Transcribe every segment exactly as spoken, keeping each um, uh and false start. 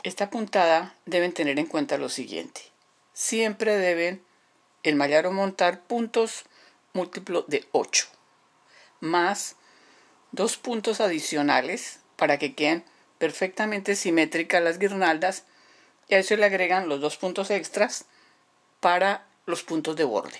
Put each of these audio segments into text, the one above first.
Esta puntada deben tener en cuenta lo siguiente. Siempre deben enmallar o montar puntos múltiplos de ocho, más dos puntos adicionales para que queden perfectamente simétricas las guirnaldas, y a eso le agregan los dos puntos extras para los puntos de borde.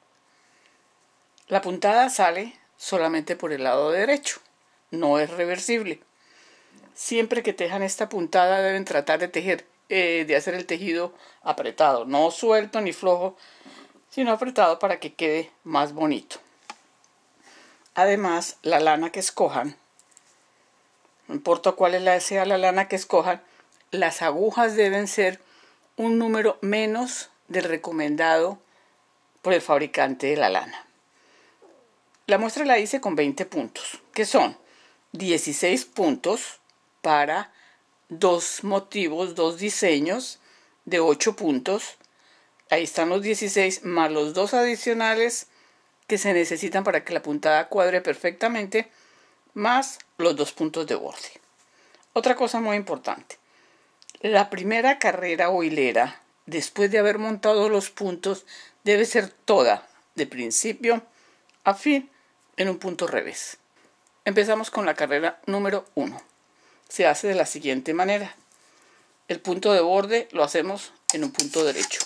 La puntada sale solamente por el lado derecho, no es reversible. Siempre que tejan esta puntada deben tratar de tejer, eh, de hacer el tejido apretado, no suelto ni flojo, sino apretado para que quede más bonito. Además, la lana que escojan, no importa cuál sea la lana que escojan, las agujas deben ser un número menos del recomendado por el fabricante de la lana. La muestra la hice con veinte puntos, que son dieciséis puntos para dos motivos, dos diseños de ocho puntos. Ahí están los dieciséis más los dos adicionales que se necesitan para que la puntada cuadre perfectamente, más los dos puntos de borde. Otra cosa muy importante. La primera carrera o hilera, después de haber montado los puntos, debe ser toda, de principio a fin, en un punto revés. Empezamos con la carrera número uno. Se hace de la siguiente manera. El punto de borde lo hacemos en un punto derecho.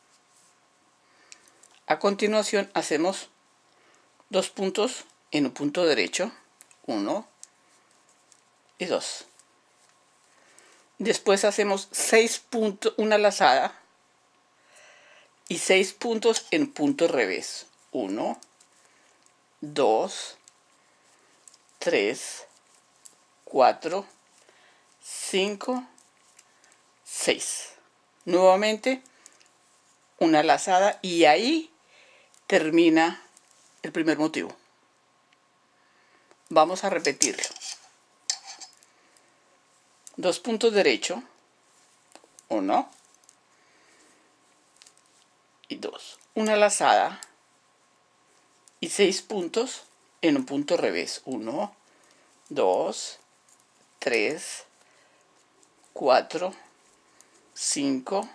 A continuación hacemos dos puntos en un punto derecho, uno y dos. Después hacemos seis puntos, una lazada y seis puntos en punto revés, uno, dos, tres, cuatro, cinco, seis. Nuevamente una lazada y ahí termina el primer motivo. Vamos a repetirlo. Dos puntos derecho, uno y dos. Una lazada y seis puntos en un punto revés, uno, dos, tres, cuatro, cinco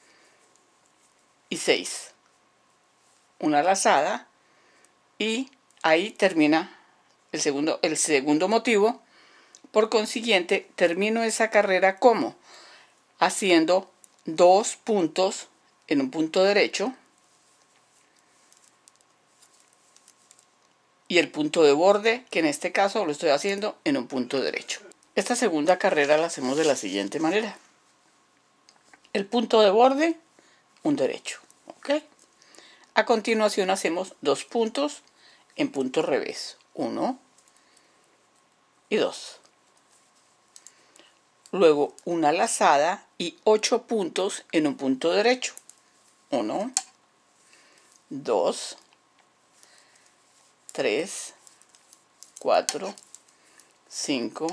y seis. Una lazada y ahí termina el segundo, el segundo motivo. Por consiguiente, termino esa carrera como haciendo dos puntos en un punto derecho y el punto de borde, que en este caso lo estoy haciendo en un punto derecho. Esta segunda carrera la hacemos de la siguiente manera. El punto de borde, un derecho. ¿Ok? A continuación hacemos dos puntos en punto revés, uno y dos. Luego una lazada y ocho puntos en un punto derecho, uno, dos, tres, cuatro, cinco,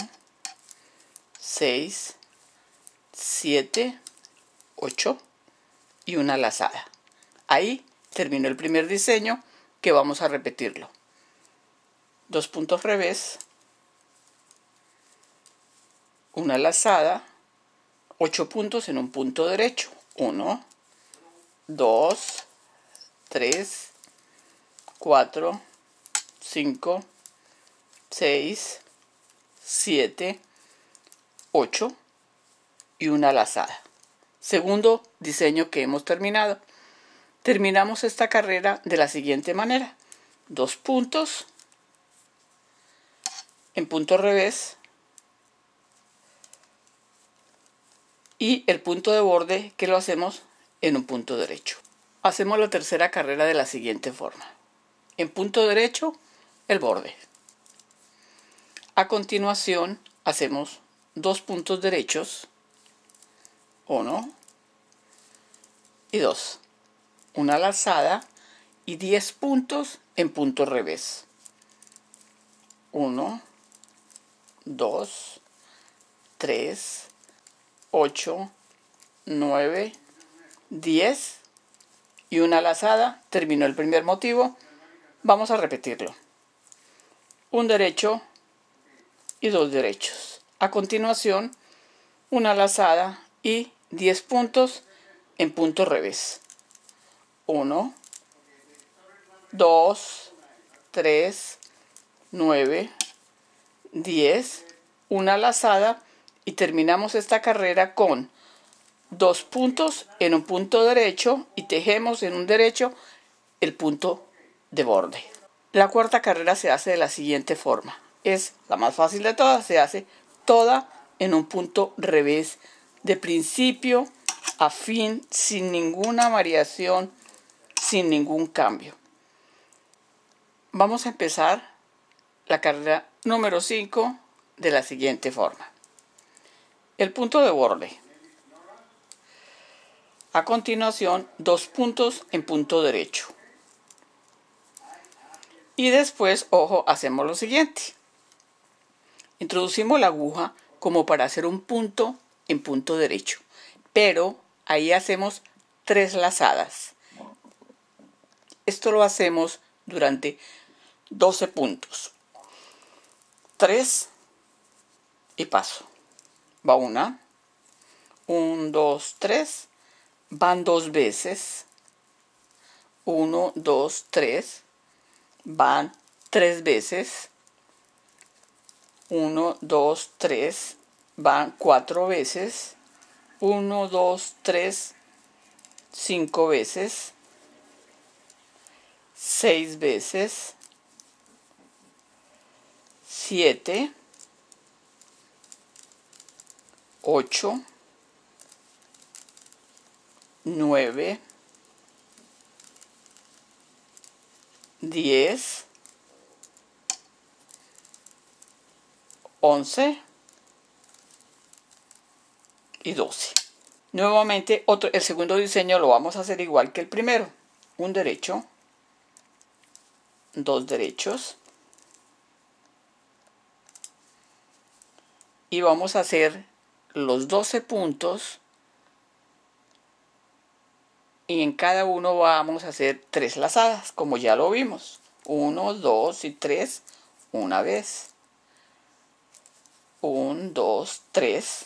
seis, siete, ocho y una lazada. Ahí terminó el primer diseño, que vamos a repetirlo. Dos puntos revés, una lazada, ocho puntos en un punto derecho, uno, dos, tres, cuatro, cinco, seis, siete, ocho y una lazada. Segundo diseño que hemos terminado. Terminamos esta carrera de la siguiente manera. Dos puntos en punto revés y el punto de borde, que lo hacemos en un punto derecho. Hacemos la tercera carrera de la siguiente forma. En punto derecho, el borde. A continuación hacemos dos puntos derechos, uno y dos. Una lazada y diez puntos en punto revés, uno, dos, tres, ocho, nueve, diez y una lazada. Terminó el primer motivo. Vamos a repetirlo. Un derecho y dos derechos. A continuación, una lazada y diez puntos en punto revés. uno, dos, tres, nueve, diez, una lazada y terminamos esta carrera con dos puntos en un punto derecho y tejemos en un derecho el punto de borde. La cuarta carrera se hace de la siguiente forma. Es la más fácil de todas, se hace toda en un punto revés de principio a fin, sin ninguna variación, sin ningún cambio. Vamos a empezar la carrera número cinco de la siguiente forma. El punto de borde. A continuación, dos puntos en punto derecho. Y después, ojo, hacemos lo siguiente. Introducimos la aguja como para hacer un punto en punto derecho. Pero ahí hacemos tres lazadas. Esto lo hacemos durante doce puntos. tres y paso. Va una. un, dos, tres. Van dos veces. uno, dos, tres. Van tres veces. uno, dos, tres. Van cuatro veces. uno, dos, tres. cinco veces. seis veces. siete. ocho. nueve. diez. once. Y doce. Nuevamente, otro, el segundo diseño lo vamos a hacer igual que el primero. Un derecho. Dos derechos. Y vamos a hacer los doce puntos. Y en cada uno vamos a hacer tres lazadas, como ya lo vimos. uno, dos y tres, una vez. uno, dos, tres.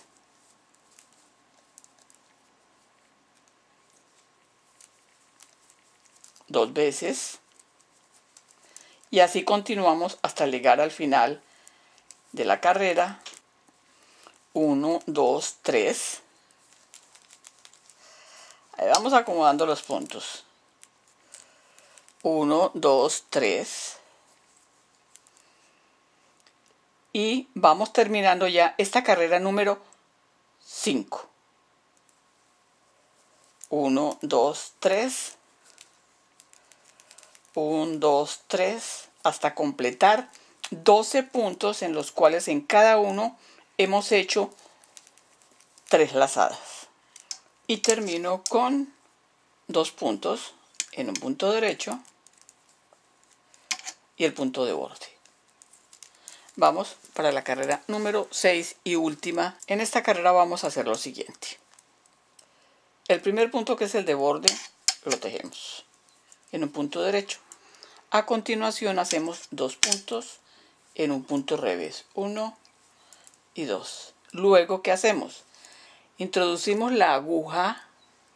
Dos veces. Y así continuamos hasta llegar al final de la carrera. uno, dos, tres. Ahí vamos acomodando los puntos. uno, dos, tres. Y vamos terminando ya esta carrera número cinco. uno, dos, tres. uno, dos, tres. Hasta completar doce puntos en los cuales en cada uno hemos hecho tres lazadas. Y termino con dos puntos en un punto derecho y el punto de borde. Vamos para la carrera número seis y última. En esta carrera vamos a hacer lo siguiente. El primer punto, que es el de borde, lo tejemos en un punto derecho. A continuación hacemos dos puntos en un punto revés, uno y dos. Luego, ¿qué hacemos? Introducimos la aguja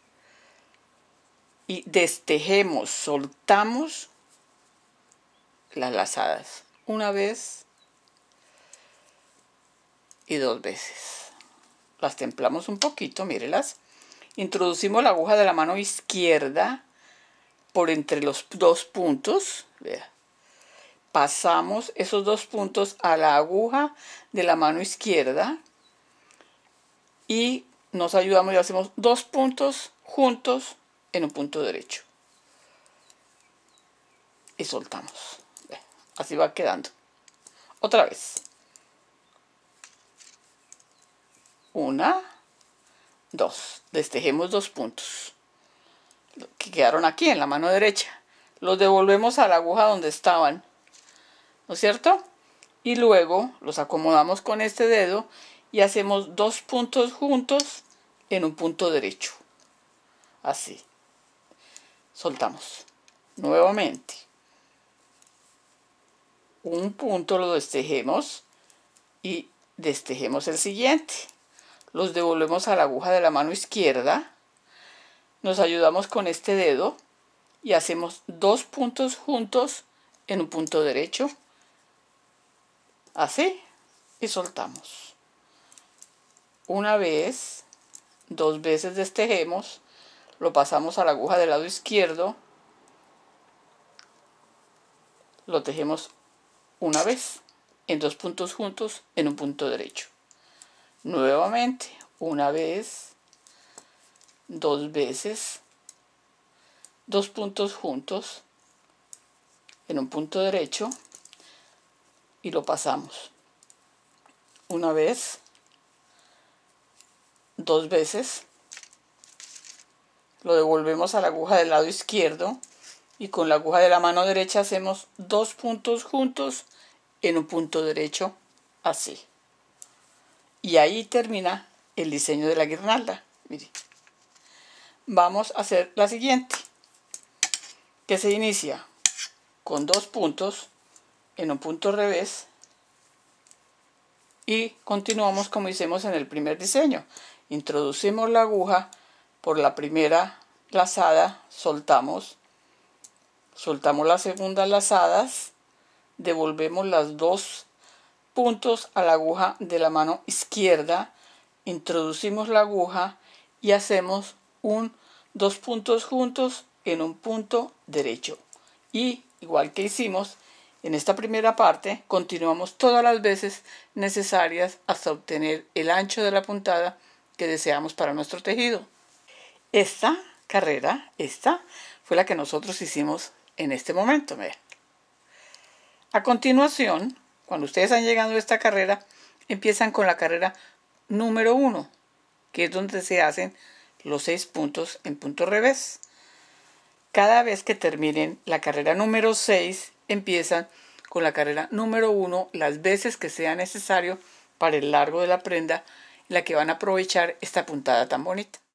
y destejemos, soltamos las lazadas una vez y dos veces. Las templamos un poquito, mírelas. Introducimos la aguja de la mano izquierda por entre los dos puntos. Vea. Pasamos esos dos puntos a la aguja de la mano izquierda y nos ayudamos y hacemos dos puntos juntos en un punto derecho. Y soltamos. Vea. Así va quedando. Otra vez. Una, dos. Destejemos dos puntos que quedaron aquí en la mano derecha. Los devolvemos a la aguja donde estaban, ¿no es cierto? Y luego los acomodamos con este dedo y hacemos dos puntos juntos en un punto derecho. Así. Soltamos. Nuevamente. Un punto lo destejemos y destejemos el siguiente. los devolvemos a la aguja de la mano izquierda, nos ayudamos con este dedo y hacemos dos puntos juntos en un punto derecho, así, y soltamos. Una vez, dos veces destejemos, lo pasamos a la aguja del lado izquierdo, lo tejemos una vez en dos puntos juntos en un punto derecho. Nuevamente, una vez, dos veces, dos puntos juntos en un punto derecho y lo pasamos. Una vez, dos veces, lo devolvemos a la aguja del lado izquierdo y con la aguja de la mano derecha hacemos dos puntos juntos en un punto derecho, así. Y ahí termina el diseño de la guirnalda. Mire. Vamos a hacer la siguiente, que se inicia con dos puntos en un punto revés y continuamos como hicimos en el primer diseño. Introducimos la aguja por la primera lazada, soltamos, soltamos las segundas lazadas, devolvemos las dos puntos a la aguja de la mano izquierda, introducimos la aguja y hacemos un dos puntos juntos en un punto derecho. Y igual que hicimos en esta primera parte, continuamos todas las veces necesarias hasta obtener el ancho de la puntada que deseamos para nuestro tejido. Esta carrera, esta fue la que nosotros hicimos en este momento. Vean. A continuación, cuando ustedes han llegado a esta carrera, empiezan con la carrera número uno, que es donde se hacen los seis puntos en punto revés. Cada vez que terminen la carrera número seis, empiezan con la carrera número uno las veces que sea necesario para el largo de la prenda, en la que van a aprovechar esta puntada tan bonita.